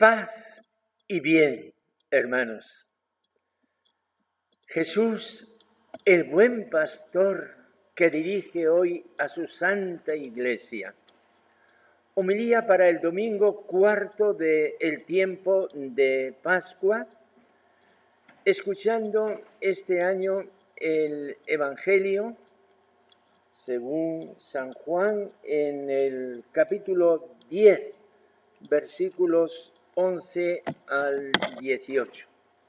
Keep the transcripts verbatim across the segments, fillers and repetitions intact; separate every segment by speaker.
Speaker 1: Paz y bien, hermanos. Jesús, el buen pastor que dirige hoy a su santa iglesia. Homilía para el domingo cuarto del tiempo de Pascua, escuchando este año el Evangelio según San Juan en el capítulo diez, versículos once al dieciocho.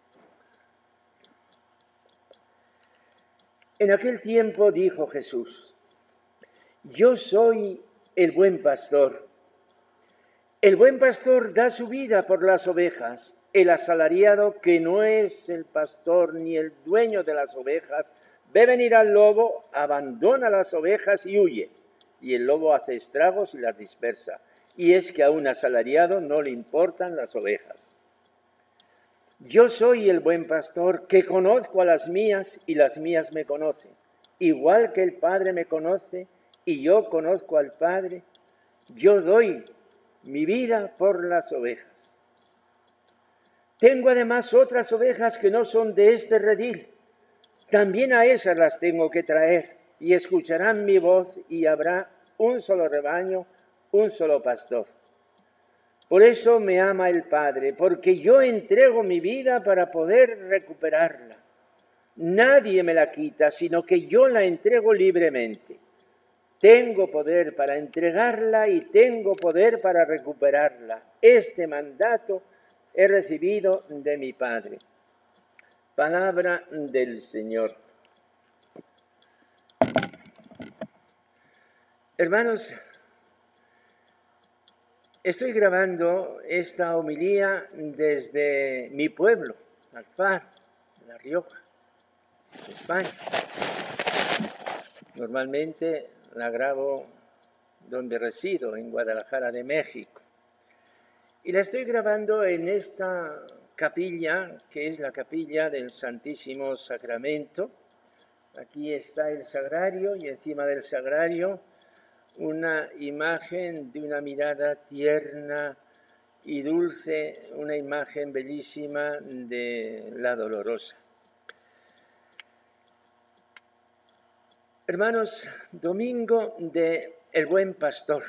Speaker 1: En aquel tiempo dijo Jesús: Yo soy el buen pastor. El buen pastor da su vida por las ovejas. El asalariado, que no es el pastor ni el dueño de las ovejas, ve venir al lobo, abandona las ovejas y huye. Y el lobo hace estragos y las dispersa. Y es que a un asalariado no le importan las ovejas. Yo soy el buen pastor, que conozco a las mías y las mías me conocen. Igual que el Padre me conoce y yo conozco al Padre, yo doy mi vida por las ovejas. Tengo además otras ovejas que no son de este redil. También a esas las tengo que traer, y escucharán mi voz, y habrá un solo rebaño, un solo pastor. Por eso me ama el Padre, porque yo entrego mi vida para poder recuperarla. Nadie me la quita, sino que yo la entrego libremente. Tengo poder para entregarla y tengo poder para recuperarla. Este mandato he recibido de mi Padre. Palabra del Señor. Hermanos, estoy grabando esta homilía desde mi pueblo, Alfar, La Rioja, España. Normalmente la grabo donde resido, en Guadalajara de México. Y la estoy grabando en esta capilla, que es la capilla del Santísimo Sacramento. Aquí está el sagrario y encima del sagrario una imagen de una mirada tierna y dulce, una imagen bellísima de la Dolorosa. Hermanos, domingo de El Buen Pastor.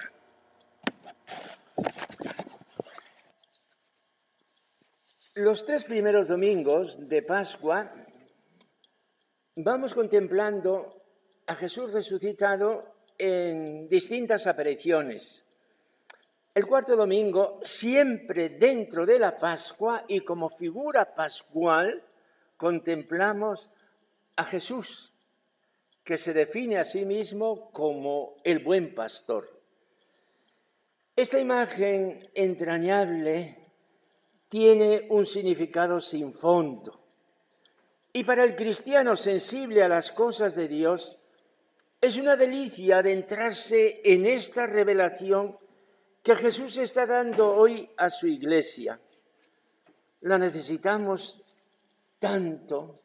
Speaker 1: Los tres primeros domingos de Pascua vamos contemplando a Jesús resucitado en distintas apariciones. El cuarto domingo, siempre dentro de la Pascua y como figura pascual, contemplamos a Jesús, que se define a sí mismo como el buen pastor. Esta imagen entrañable tiene un significado sin fondo. Y para el cristiano sensible a las cosas de Dios, es una delicia adentrarse en esta revelación que Jesús está dando hoy a su iglesia. La necesitamos tanto.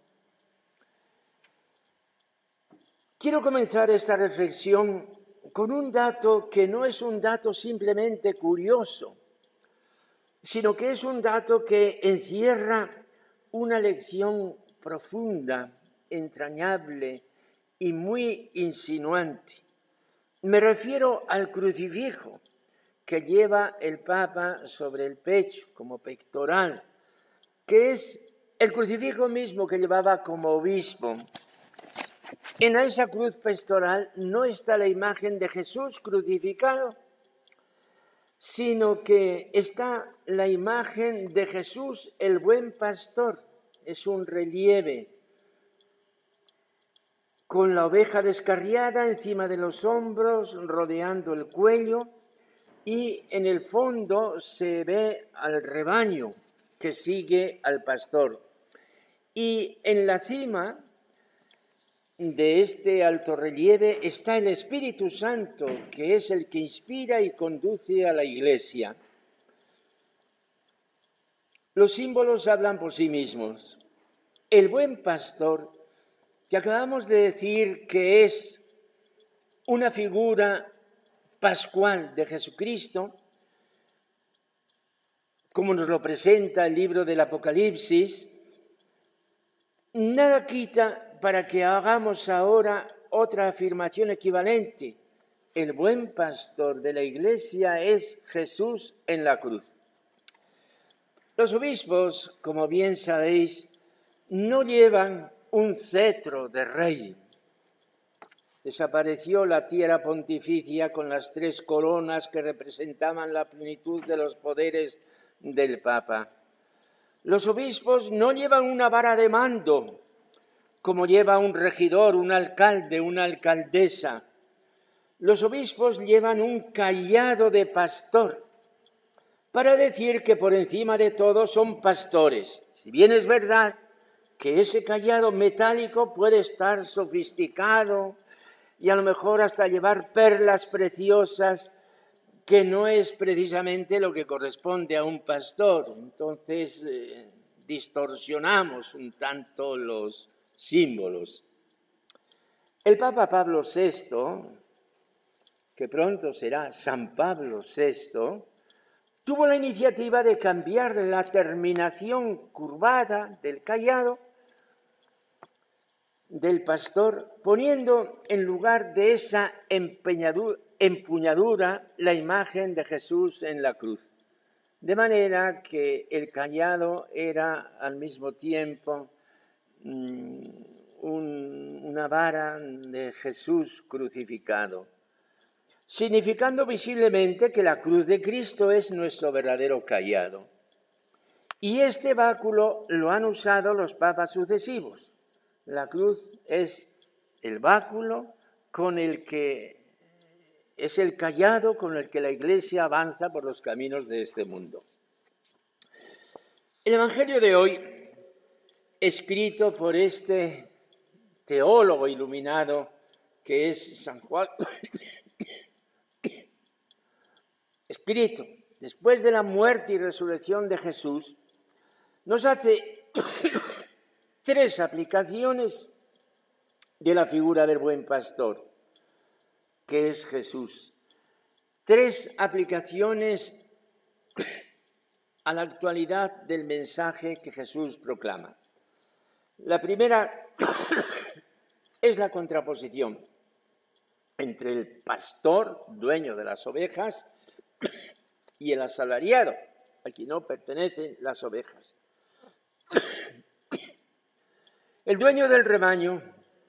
Speaker 1: Quiero comenzar esta reflexión con un dato que no es un dato simplemente curioso, sino que es un dato que encierra una lección profunda, entrañable y muy insinuante. Me refiero al crucifijo que lleva el Papa sobre el pecho como pectoral, que es el crucifijo mismo que llevaba como obispo. En esa cruz pectoral no está la imagen de Jesús crucificado, sino que está la imagen de Jesús, el buen pastor. Es un relieve con la oveja descarriada encima de los hombros, rodeando el cuello, y en el fondo se ve al rebaño que sigue al pastor. Y en la cima de este alto relieve está el Espíritu Santo, que es el que inspira y conduce a la Iglesia. Los símbolos hablan por sí mismos. El buen pastor, que acabamos de decir que es una figura pascual de Jesucristo, como nos lo presenta el libro del Apocalipsis, nada quita para que hagamos ahora otra afirmación equivalente. El buen pastor de la Iglesia es Jesús en la cruz. Los obispos, como bien sabéis, no llevan un cetro de rey. Desapareció la tiara pontificia con las tres coronas que representaban la plenitud de los poderes del Papa. Los obispos no llevan una vara de mando, como lleva un regidor, un alcalde, una alcaldesa. Los obispos llevan un cayado de pastor, para decir que por encima de todo son pastores. Si bien es verdad que ese cayado metálico puede estar sofisticado y a lo mejor hasta llevar perlas preciosas, que no es precisamente lo que corresponde a un pastor. Entonces eh, distorsionamos un tanto los símbolos. El Papa Pablo sexto, que pronto será San Pablo sexto, tuvo la iniciativa de cambiar la terminación curvada del cayado del pastor, poniendo en lugar de esa empuñadura la imagen de Jesús en la cruz. De manera que el cayado era al mismo tiempo mmm, un, una vara de Jesús crucificado, significando visiblemente que la cruz de Cristo es nuestro verdadero cayado. Y este báculo lo han usado los papas sucesivos. La cruz es el báculo con el que es el cayado con el que la Iglesia avanza por los caminos de este mundo. El Evangelio de hoy, escrito por este teólogo iluminado que es San Juan, escrito después de la muerte y resurrección de Jesús, nos hace tres aplicaciones de la figura del buen pastor, que es Jesús. Tres aplicaciones a la actualidad del mensaje que Jesús proclama. La primera es la contraposición entre el pastor, dueño de las ovejas, y el asalariado, a quien no pertenecen las ovejas. El dueño del rebaño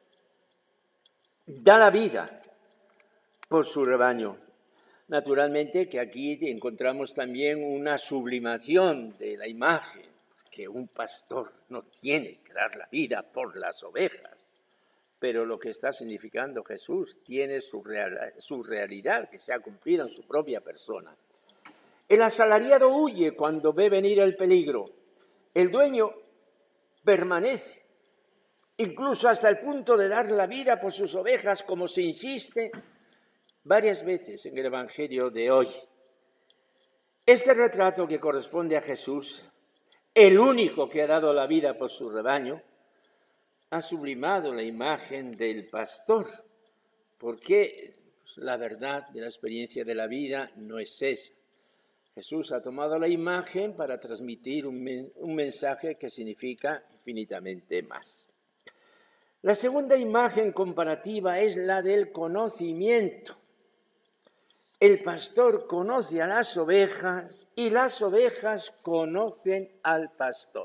Speaker 1: da la vida por su rebaño. Naturalmente que aquí encontramos también una sublimación de la imagen, que un pastor no tiene que dar la vida por las ovejas, pero lo que está significando Jesús tiene su, real, su realidad, que se ha cumplido en su propia persona. El asalariado huye cuando ve venir el peligro. El dueño permanece, incluso hasta el punto de dar la vida por sus ovejas, como se insiste varias veces en el Evangelio de hoy. Este retrato que corresponde a Jesús, el único que ha dado la vida por su rebaño, ha sublimado la imagen del pastor, porque la verdad de la experiencia de la vida no es esa. Jesús ha tomado la imagen para transmitir un, men- un mensaje que significa infinitamente más. La segunda imagen comparativa es la del conocimiento. El pastor conoce a las ovejas y las ovejas conocen al pastor.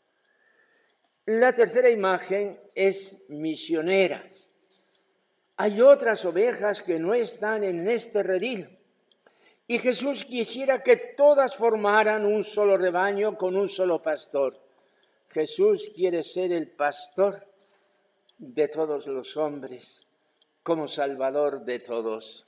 Speaker 1: La tercera imagen es misionera. Hay otras ovejas que no están en este redil. Y Jesús quisiera que todas formaran un solo rebaño con un solo pastor. Jesús quiere ser el pastor de todos los hombres, como Salvador de todos.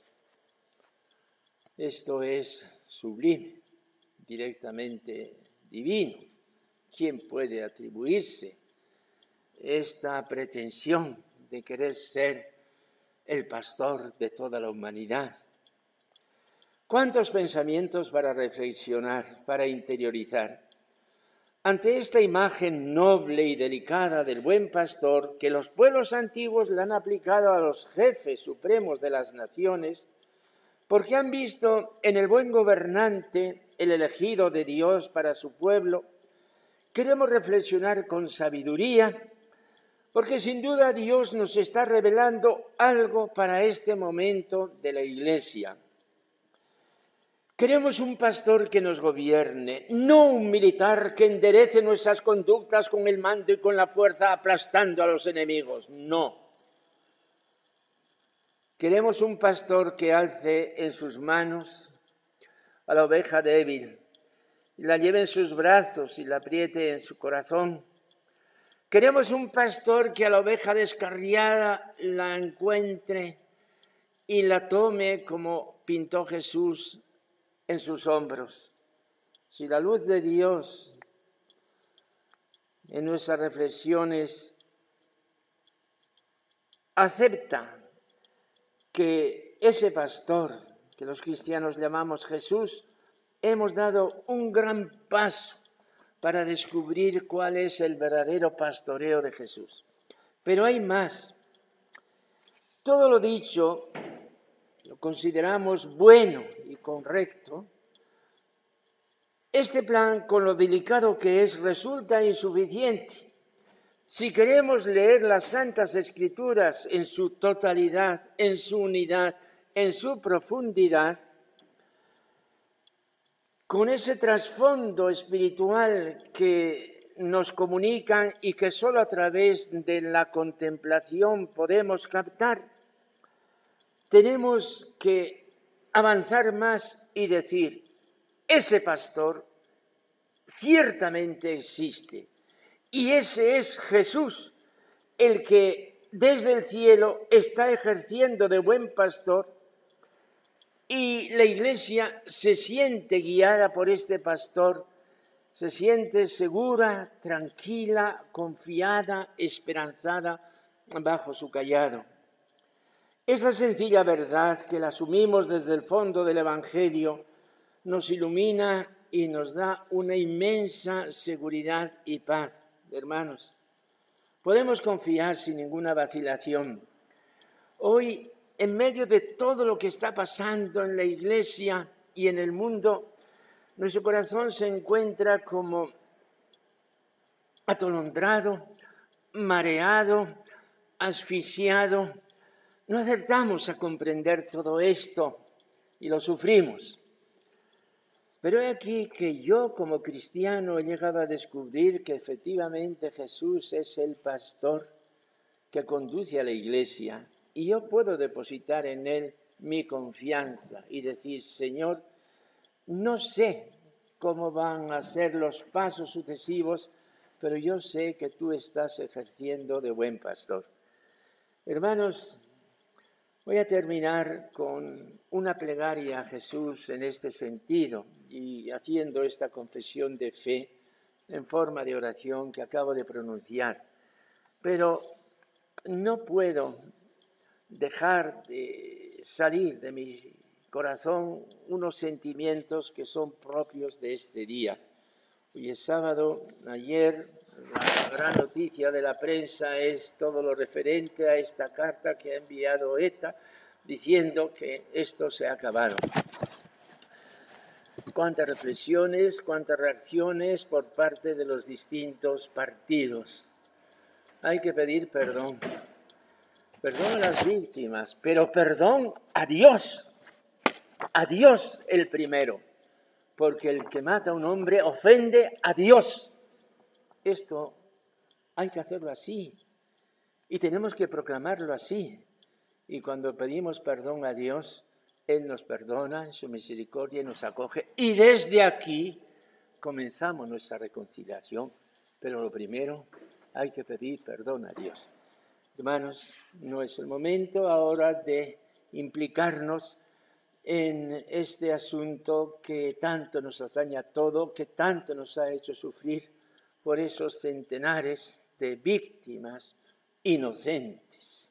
Speaker 1: Esto es sublime, directamente divino. ¿Quién puede atribuirse esta pretensión de querer ser el pastor de toda la humanidad? ¿Cuántos pensamientos para reflexionar, para interiorizar? Ante esta imagen noble y delicada del buen pastor, que los pueblos antiguos le han aplicado a los jefes supremos de las naciones, porque han visto en el buen gobernante el elegido de Dios para su pueblo. Queremos reflexionar con sabiduría, porque sin duda Dios nos está revelando algo para este momento de la Iglesia. Queremos un pastor que nos gobierne, no un militar que enderece nuestras conductas con el mando y con la fuerza aplastando a los enemigos, no. Queremos un pastor que alce en sus manos a la oveja débil, y la lleve en sus brazos y la apriete en su corazón. Queremos un pastor que a la oveja descarriada la encuentre y la tome como pintó Jesús en sus hombros. Si la luz de Dios en nuestras reflexiones acepta que ese pastor, que los cristianos llamamos Jesús, hemos dado un gran paso para descubrir cuál es el verdadero pastoreo de Jesús. Pero hay más. Todo lo dicho lo consideramos bueno y correcto. Este plan, con lo delicado que es, resulta insuficiente. Si queremos leer las Santas Escrituras en su totalidad, en su unidad, en su profundidad, con ese trasfondo espiritual que nos comunican y que solo a través de la contemplación podemos captar, tenemos que avanzar más y decir, ese pastor ciertamente existe. Y ese es Jesús, el que desde el cielo está ejerciendo de buen pastor, y la Iglesia se siente guiada por este pastor, se siente segura, tranquila, confiada, esperanzada bajo su cayado. Esa sencilla verdad que la asumimos desde el fondo del Evangelio nos ilumina y nos da una inmensa seguridad y paz. Hermanos, podemos confiar sin ninguna vacilación. Hoy, en medio de todo lo que está pasando en la Iglesia y en el mundo, nuestro corazón se encuentra como atolondrado, mareado, asfixiado. No acertamos a comprender todo esto y lo sufrimos. Pero he aquí que yo como cristiano he llegado a descubrir que efectivamente Jesús es el pastor que conduce a la Iglesia y yo puedo depositar en Él mi confianza y decir, Señor, no sé cómo van a ser los pasos sucesivos, pero yo sé que tú estás ejerciendo de buen pastor. Hermanos, voy a terminar con una plegaria a Jesús en este sentido y haciendo esta confesión de fe en forma de oración que acabo de pronunciar. Pero no puedo dejar de salir de mi corazón unos sentimientos que son propios de este día. Hoy es sábado, ayer la gran noticia de la prensa es todo lo referente a esta carta que ha enviado ETA diciendo que esto se ha acabado. Cuántas reflexiones, cuántas reacciones por parte de los distintos partidos. Hay que pedir perdón. Perdón a las víctimas, pero perdón a Dios. A Dios el primero. Porque el que mata a un hombre ofende a Dios. Esto hay que hacerlo así y tenemos que proclamarlo así. Y cuando pedimos perdón a Dios, Él nos perdona en su misericordia y nos acoge. Y desde aquí comenzamos nuestra reconciliación. Pero lo primero, hay que pedir perdón a Dios. Hermanos, no es el momento ahora de implicarnos en este asunto que tanto nos atañe a todo, que tanto nos ha hecho sufrir por esos centenares de víctimas inocentes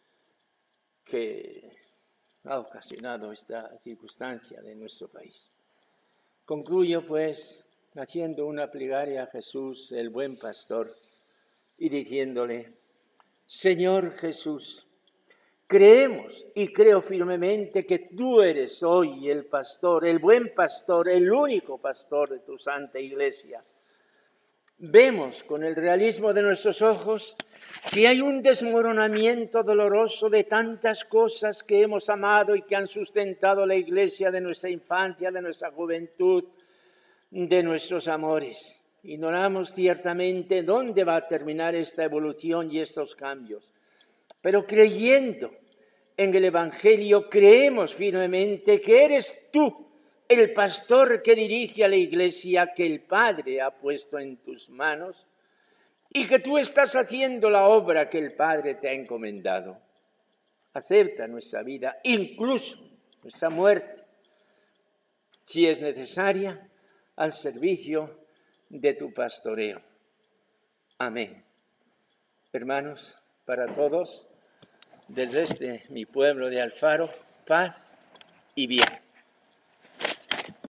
Speaker 1: que ha ocasionado esta circunstancia de nuestro país. Concluyo, pues, haciendo una plegaria a Jesús, el buen pastor, y diciéndole, Señor Jesús, Creemos y creo firmemente que tú eres hoy el pastor, el buen pastor, el único pastor de tu Santa Iglesia. Vemos con el realismo de nuestros ojos que hay un desmoronamiento doloroso de tantas cosas que hemos amado y que han sustentado la Iglesia de nuestra infancia, de nuestra juventud, de nuestros amores. Ignoramos ciertamente dónde va a terminar esta evolución y estos cambios. Pero creyendo en el Evangelio, creemos firmemente que eres tú el pastor que dirige a la Iglesia que el Padre ha puesto en tus manos y que tú estás haciendo la obra que el Padre te ha encomendado. Acepta nuestra vida, incluso nuestra muerte, si es necesaria, al servicio de tu pastoreo. Amén. Hermanos, para todos, desde este mi pueblo de Alfaro, paz y bien.